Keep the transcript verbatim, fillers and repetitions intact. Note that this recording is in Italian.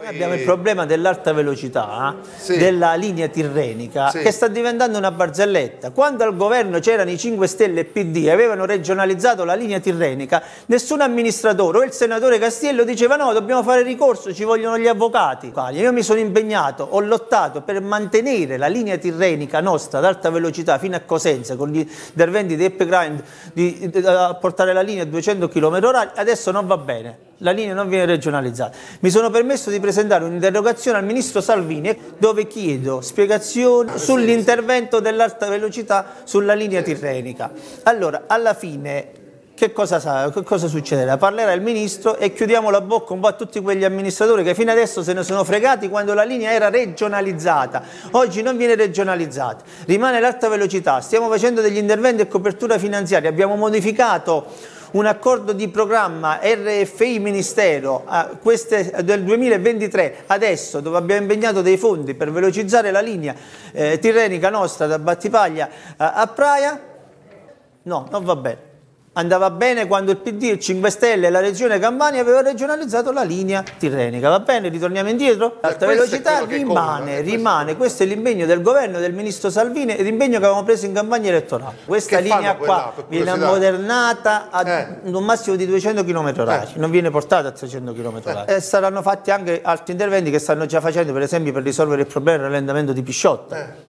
Abbiamo il problema dell'alta velocità, sì. della linea tirrenica, sì. che sta diventando una barzelletta. Quando al governo c'erano i cinque Stelle e P D e avevano regionalizzato la linea tirrenica, nessun amministratore o il senatore Castiello diceva no, dobbiamo fare ricorso, ci vogliono gli avvocati. Io mi sono impegnato, ho lottato per mantenere la linea tirrenica nostra ad alta velocità fino a Cosenza con gli interventi di Happy Grind di, di, di portare la linea a duecento chilometri orari, adesso non va bene, la linea non viene regionalizzata. Mi sono permesso di presentare un'interrogazione al ministro Salvini dove chiedo spiegazioni sull'intervento dell'alta velocità sulla linea tirrenica. Allora, alla fine che cosa, sa, che cosa succederà? Parlerà il ministro e chiudiamo la bocca un po' a tutti quegli amministratori che fino adesso se ne sono fregati quando la linea era regionalizzata. Oggi non viene regionalizzata, rimane l'alta velocità, stiamo facendo degli interventi a copertura finanziaria, abbiamo modificato un accordo di programma R F I Ministero a queste, del duemilaventitré, adesso dove abbiamo impegnato dei fondi per velocizzare la linea eh, tirrenica nostra da Battipaglia a, a Praia. No, non va bene. Andava bene quando il P D, il cinque Stelle e la Regione Campania avevano regionalizzato la linea tirrenica. Va bene? Ritorniamo indietro? L'alta velocità rimane, conta, rimane. Questo è l'impegno del governo, del ministro Salvini e l'impegno che avevamo preso in campagna elettorale. Questa che linea qua viene ammodernata a eh. un massimo di duecento chilometri orari, eh. non viene portata a trecento chilometri orari. Eh. E saranno fatti anche altri interventi che stanno già facendo, per esempio per risolvere il problema del rallentamento di Pisciotta. Eh.